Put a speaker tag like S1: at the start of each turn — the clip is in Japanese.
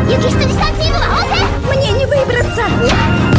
S1: 雪質にしたチームは応戦。
S2: Мне не выбраться!